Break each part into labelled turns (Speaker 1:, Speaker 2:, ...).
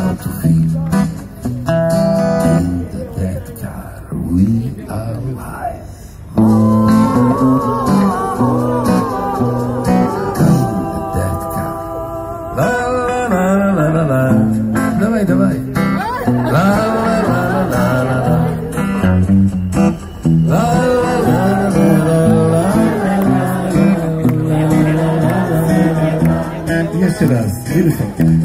Speaker 1: how to feel. In the dead car, we are alive. In the dead car. La la la la la la. Давай, давай. La la la la la la. La la la la la. Jeszcze raz, beautiful.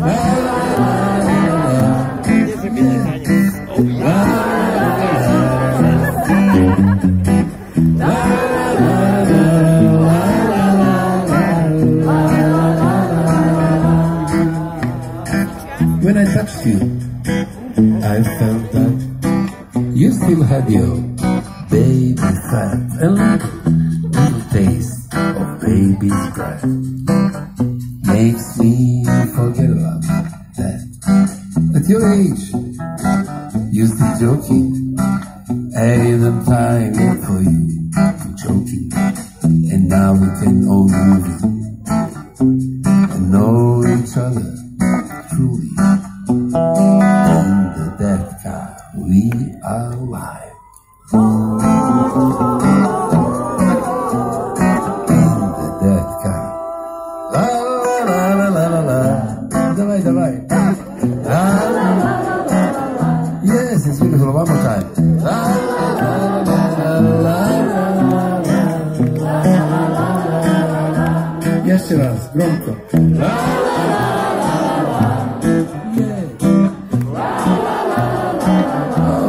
Speaker 1: When I touched you, I felt that you still had your baby fat and little taste of baby's breath. Makes me forget about that. At your age, you still joking. Even time for you to joking. And now we can all move and know each other truly. In the dead car, we are alive. In the dead car. La la la la la la. Давай, давай. Yes, it's beautiful. One more time. La la la la la. Jeszcze raz, gромко. La la la la. Yeah. La la la la. Oh.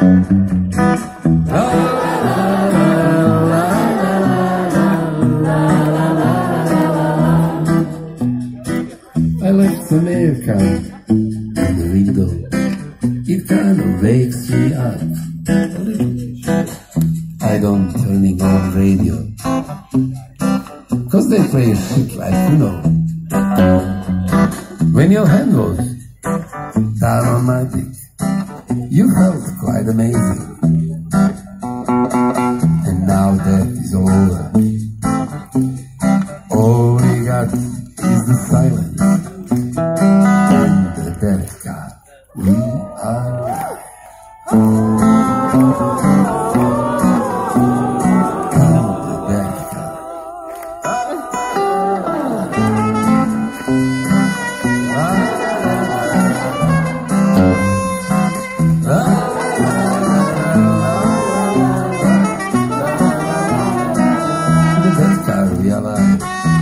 Speaker 1: La la la la la. I left some air count in the window. It kind of wakes me up a little. I don't turning on radio, cause they play shit like, you know. When your hand goes down on my dick, you felt quite amazing. And now that is over, all we got is the silence. In the dead car, we are alive. In the dead car. In the dead car, we are alive.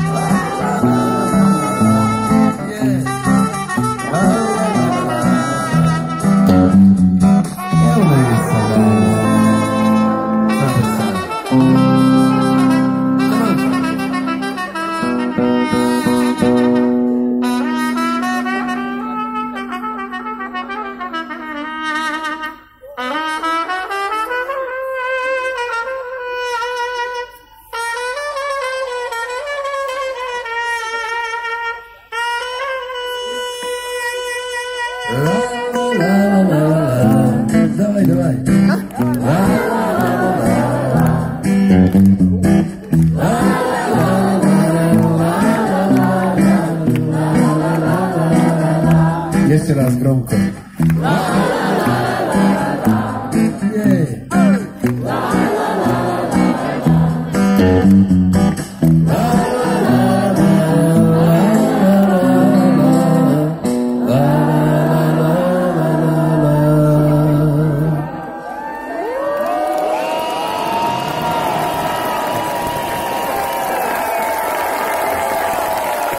Speaker 1: Давай, давай. Jeszcze raz, громко.